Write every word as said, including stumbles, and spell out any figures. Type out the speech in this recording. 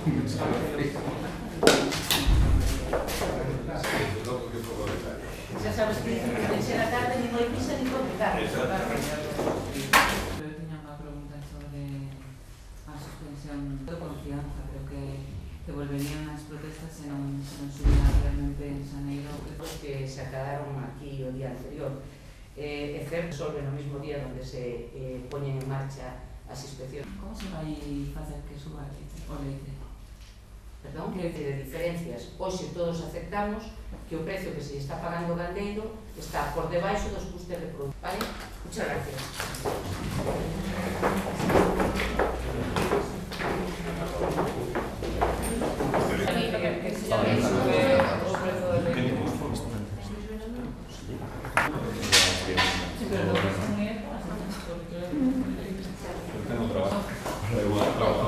Xa sabes que de ser a tarde ni moi pisa ni moi tarde. Eu tiña unha pregunta sobre a suspensión de confianza. Creo que, que volverían as protestas se non, se non subían realmente en Xaneiro. Os que se acadaron aquí o día anterior. Eh, é certo, resolve no mismo día onde se eh, poñen en marcha as inspeccións. Como se vai facer que suba o leite? Perdón, que de diferencias. Hoxe todos aceptamos que o precio que se está pagando o gandeiro está por debaixo dos custes de produto. Vale? Muchas gracias. Tengo trabajo.